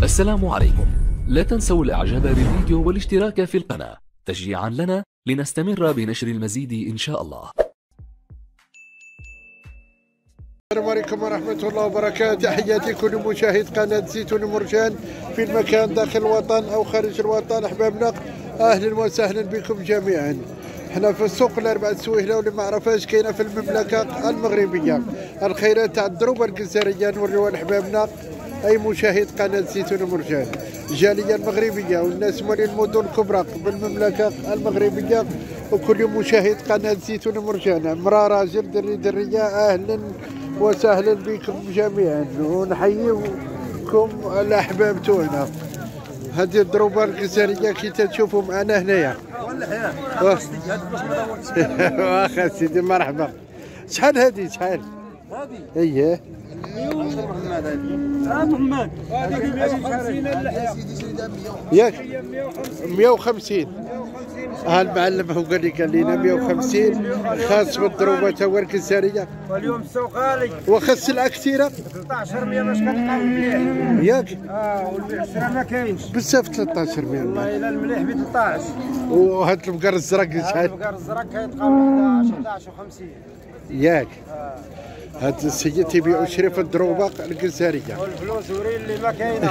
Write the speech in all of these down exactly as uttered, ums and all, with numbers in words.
السلام عليكم. لا تنسوا الاعجاب بالفيديو والاشتراك في القناة تشجيعا لنا لنستمر بنشر المزيد ان شاء الله. السلام عليكم ورحمة الله وبركاته. تحياتي كل مشاهد قناة زيتون مرجان في المكان داخل الوطن أو خارج الوطن. أحبابنا أهلا وسهلا بكم جميعا. حنا في السوق الأربعة سويهلة، واللي ما عرفهاش كاينة في المملكة المغربية. الخيرات تاع الدروبة الجزائرية نوريوها لأحبابنا أي مشاهد قناة زيتون مرجان. الجالية المغربية والناس مالين المدن الكبرى بالمملكة المغربية وكل مشاهد قناة زيتون مرجان، امرأة راجل دري درية، أهلا وسهلا بكم جميعا ونحييكم الأحباب تاعنا. هذه الدروبة الجزائرية كي تشوفوا معنا هنايا. واخا سيدي مرحبا. شحال هذه شحال؟ هذه اييه محمد اه محمد ياك مية وخمسين. ها المعلم هو قال لي قال لنا مية وخمسين خاص بالدروبه تاع الجزائريه. واليوم السوق غالي واخا السلعه كثيره. ثلاثة عشر مية باش كنلقاو المليح ياك اه والبعشره ما كاينش بزاف ثلاثة عشر مية والله الا المليح ب ثلاثة عشر. وهاد البقر الزرق شحال؟ البقر الزرق كيتلقاو احد عشر احد عشر وخمسين. ياك اه هاد السيد تيبيعوا شريف الدروبه الجزائريه والفلوس وري اللي ما كاينه.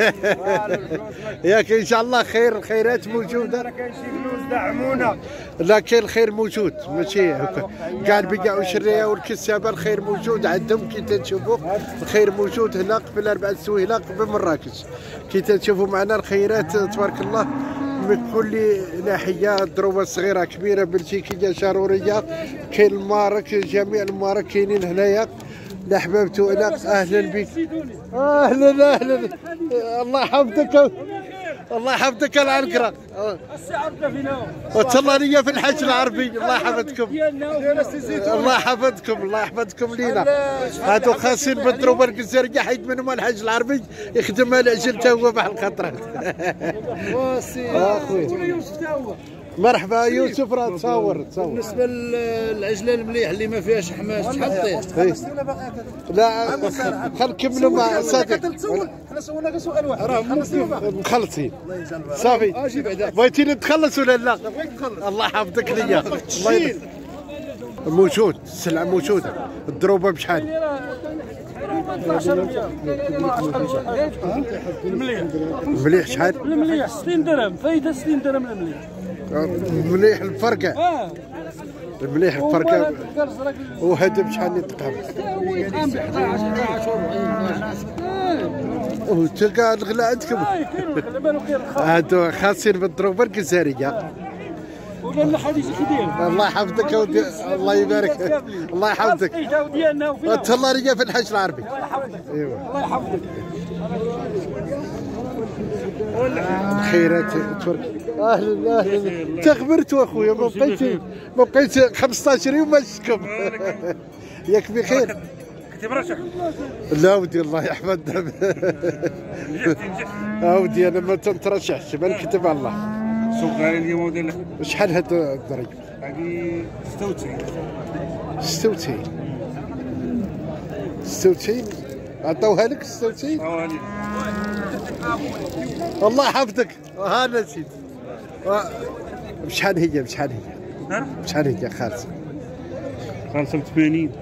ياك ان شاء الله خير، الخيرات موجوده. ما كاينش فلوس دعمونا. لا كاين الخير موجود ماشي هكا كاع البيع والشريه والكسابه الخير موجود عندهم كي تنشوفوا. الخير موجود هنا قبل أربعة سويهلة قبل مراكش كي تنشوفوا معنا الخيرات تبارك الله من كل ناحيه. الدروبه صغيره كبيره بلجيكيه شاروريه، كاين المارك جميع المارك كاينين هنايا. الاحباب تاعنا اهلا بك. اهلا اهلا الله يحفظك الله يحفظك العنكره. السعر فينا وتهلا ليا في الحج العربي. الله يحفظكم الله يحفظكم الله يحفظكم لينا. هادو خاصين بالدروبه الجزائريه حيت منهم الحج العربي يخدمها العجل تا هو بحال الخطرات. اخويا مرحبا يوسف. راه تصور تصور. بالنسبه للعجله المليح اللي ما فيهاش حماش شحال طيح؟ لا خل نكملوا مع صديق. حنا سولنا غير سؤال واحد راه مخلصين صافي. بغيتيني نتخلص ولا لا؟ الله يحفظك ليا. الله يبارك. موجود السلعه موجوده. الدروبه بشحال؟ المليح المليح شحال؟ المليح ستين درهم فايده ستين درهم المليح. مليح الفرقه. اه المليح الفرقه. وهذا بشحال يتقام؟ يتقام ب أحد عشر أحد عشر وتلقى الغلا عندكم. اه كاين الغلا مالو غير هادو خاصين بالدروبه الجزائريه. ولا الحديث كثير. الله يحفظك ودي. الله يبارك. الله يحفظك. تهلا ليا في الحج العربي. الله يحفظك. ايوا الله يحفظك. الخيرات تبارك. اهلا اهلا. تخبرت اخويا ما بقيت ما بقيت خمسطاش يوم ما شفتكم. ياك بخير؟ كنت مرشح. لا ودي الله يحفظنا. اودي انا ما تنترشحش ما نكتب على الله. سوق غالي اليوم ودير. شحال هاد الضريب؟ هذه ستة وتسعين. ستة وتسعين ستة وتسعين عطاوها لك ستة وتسعين؟ الله يحفظك. ها نسيت. بشحال هي بشحال هي؟ بشحال هي خالصة؟ خمسة وثمانين.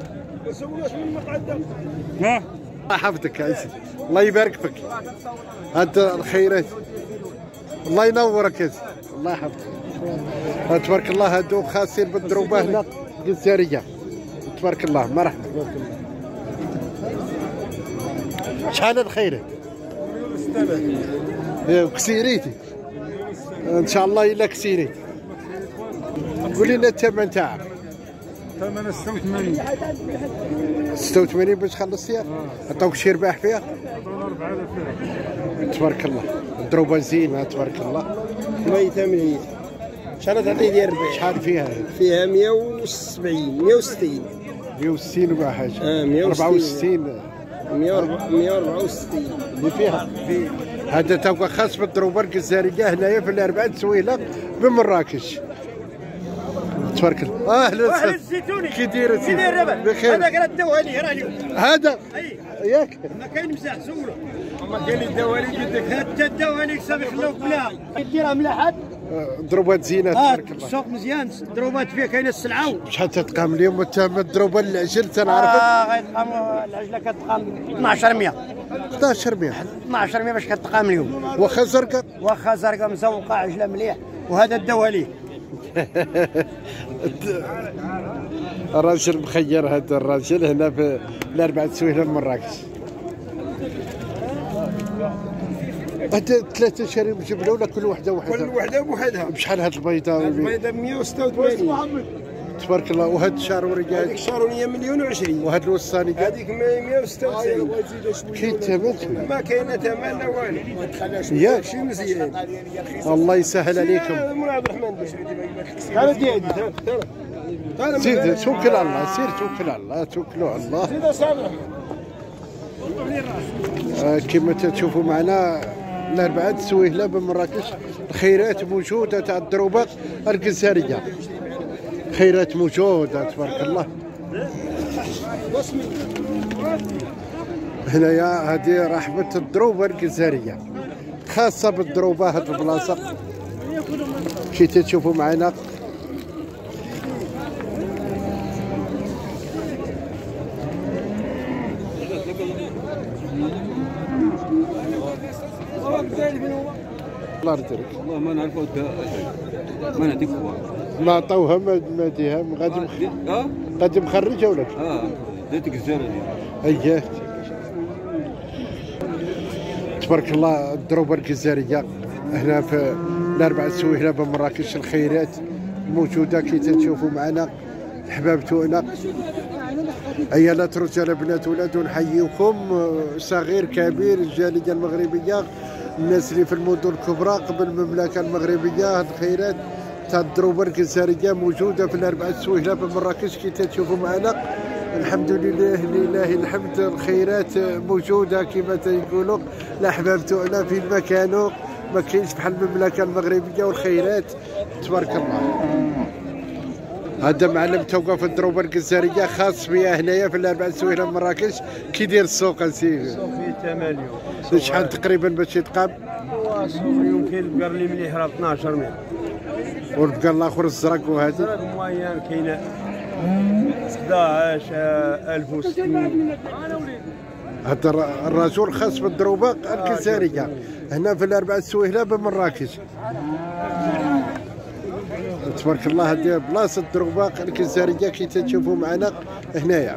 ها الله يحفظك يا سيدي. الله يبارك فيك. هاد الخيرات الله ينورك يا سيدي. الله يحفظك. تبارك الله. هادو خاصين بالدروبه هنا الجزائريه. تبارك الله مرحبا. شحال الخيرات؟ كسيريتي ان شاء الله الا كسيريتي. قول لنا الثمن تاعك. ثمن ستة وثمانين. ستة وثمانين باش خلصتيها؟ عطاوك شي رباح فيها؟ تبارك الله. الدروبه زينه تبارك الله. مية ثمانية. شحال تعطي ديال الربيع؟ شحال فيها؟ فيها مية وسبعين مية وستين. مية وستين ولا حاجه. اه مية وستين. أربعة وستين. مية وأربعة وستين اللي فيها. هذا توقع خاص بالدروبه الجزائريه هنايا في الأربعة سويهلة بمراكش. تبارك الله. اهلا واحد الزيتوني كي داير كي داير بخير. هذاك راه داوها لي راه اليوم. هذا اي ياك ما كاين مساح سولو. ما كاين الدوالي قدك حتى الدوالي صافي خلاوك بلا ديرها ملاحات ضروبات زينه تبارك الله. السوق مزيان ضروبات فيها كاينه السلعه. شحال تتقام اليوم وانت الضروبه العجل تنعرفك؟ اه غيتقام العجله كتقام اثناش مية اثناش مية اثناش مية باش كتقام اليوم. واخا زرقاء واخا زرقاء مزوقه عجله مليح. وهذا الدوالي الراجل مخير هذا الراجل هنا في الأربعة سويلة مراكش. هاد ثلاثة شاري جبلة ولا كل وحدة وحدها؟ كل وحدة بوحدها. بشحال هاد البيضاء؟ البيضاء مية وستة وثمانين تبارك الله. وهاد الشاروري كاع؟ هذيك الشارورية مليون وعشرين. وهاد الوسطاني كاع؟ هذيك مية وستة وتسعين. كاين ثمن؟ ما كاينة ثمن لا والو. ياك؟ شي مزيان. الله يسهل عليكم. مولاي عبد الرحمن هذا ديالي. زيد توكل على الله، سير توكل على الله، توكلوا على الله. زيد صابر. آه كما تشوفوا معنا الأربعة سويهلة بمراكش. الخيرات موجودة تاع الضروبة الجزائرية، خيرات موجودة تبارك الله. هنايا هذه رحبة الضروبة الجزائرية، خاصة بالضروبة هاد البلاصة كي تشوفوا معنا. الله يرضيك. والله ما نعرفوا ما نعطيك ما عطاوها ما ديها غادي مخ... اه غادي مخرجه ولا اه ديتك الزهره اييه تبارك الله. الضروبه الجزائريه هنا في الأربعة سويهلة بمراكش. الخيرات موجوده كي تشوفوا معنا الحباب تاعنا. عيالات رجال بنات ولاد نحييكم صغير كبير الجاليه المغربيه، الناس اللي في المدن الكبرى قبل المملكه المغربيه. هاد الخيرات تاع الضروبه الجزائريه موجوده في الأربعة سويهلة بمراكش كي تشوفوا معنا. الحمد لله لله الحمد. الخيرات موجوده كما تيقولوا الاحباب تاعنا في مكانه، ما كاينش بحال المملكه المغربيه. والخيرات تبارك الله. هذا معلم توقف الضروبه الجزائريه خاص بيا هنايا في الأربعة سويهلة مراكش. كي داير السوق اسيدي؟ السوق فيه ثمانية. شحال تقريبا باش يتقام؟ هو السوق يمكن البقر اللي مليح راه اثناش مية. والبقر الاخر الزرق وهذه؟ الزرق موين كاينه احداش ألف وستمية. هذا الرجل خاص بالضروبه الجزائريه هنا في الأربعة سويهلة بمراكش. تبارك الله. هذه بلاصه الضروبه الجزائريه كي تشوفوا معنا هنايا.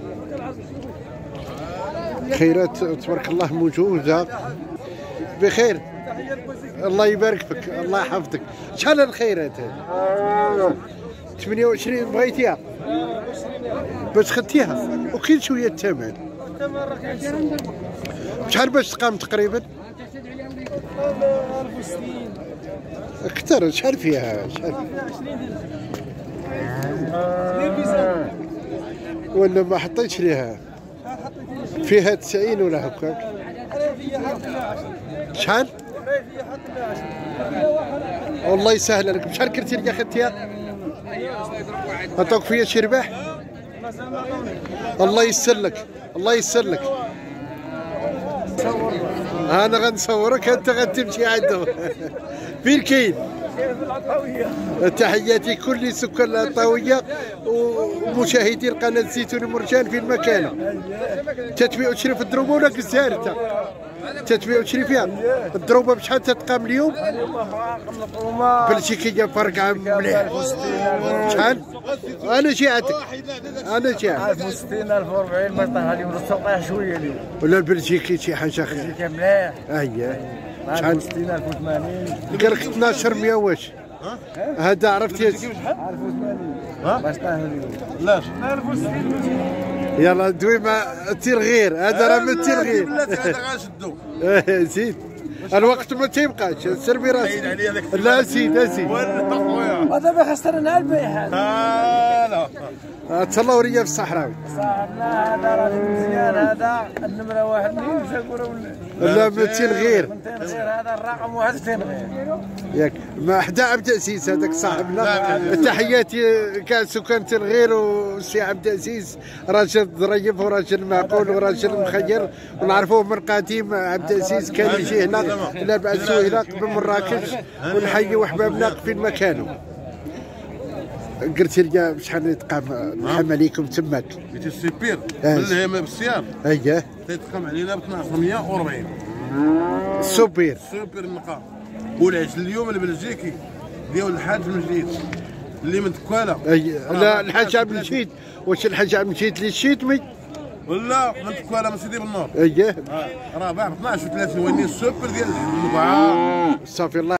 خيرات تبارك الله موجوده بخير. الله يبارك فيك، الله يحفظك. شحال الخيرات هذه؟ ثمانية وعشرين بغيتيها باش خدتيها وكاين شويه الثمن. شحال باش تقام تقريبا؟ ألف وستين اكثر. شحال فيها؟ شحال ولا ما حطيتش ليها؟ فيها تسعين ولا هكاك؟ شحال؟ والله يسهل عليك. بشحال كرتي اللي اخذتيها؟ عطاوك فيها شي ربح؟ الله يسر لك، الله يسر لك. انا غنصورك انت غتمشي عندهم. فين كاين؟ تحياتي كل سكان العطاويه ومشاهدي القناه زيتون مرجان في المكان. تتبيع وتشري في الضروبه ولا الجزائر انت؟ تتبيع وتشري فيها؟ الضروبه بشحال تتقام اليوم؟ بلجيكيه فرق مليح. شحال؟ انا جيعتك انا جيعتك. ألف وستين ألف وأربعين باش طاح اليوم السوق شويه اليوم. ولا البلجيكي شي حاجه خير. البلجيكي مليح. اييه. شحال؟ ألف وستين ألف وثمانين. قال لك اثناش مية واش؟ هذا عرفتي؟ ألف وثمانين. باش طاح اليوم. لا ألف وستين. يلا دوي مع الترغير. هذا راه من الترغير. هذا غنشدو. زيد الوقت ما تيبقاش. سير براسك. لا زيد زيد. ودابا خسرنا البيع هذا. لا تهلاو ريا في الصحراوي. صاحبنا هذا راه مزيان. هذا النمره واحد اللي نسى لا متين غير مئتين غير هذا الرقم واحد مئتين غير ياك ما حدا عبد العزيز هذاك صاحبنا. تحياتي كاع سكان الغير والسي عبد العزيز راجل ظريف وراجل معقول وراجل مخير ونعرفوه من قديم. عبد العزيز كان يجي هنا لا بعثوه هنا قبل مراكش ونحيي وحبابنا فين ما كانوا. قلت لي شحال يتقام نحم عليكم تماك بيتي السيبير بالله ما بالسيار اييه تيتقام علينا ب اثناش وأربعين السوبير سوبر النقا. والعجل اليوم البلجيكي ديال الحاج المجيد اللي من تكوالا. أيه. لا الحاج عبد المجيد. واش الحاج عبد المجيد اللي الشيتمي ولا من تكوالا من سيدي بالنور. اييه راه باع ب اثناش وثلاثين وين السوبر ديال النقعه. صافي الله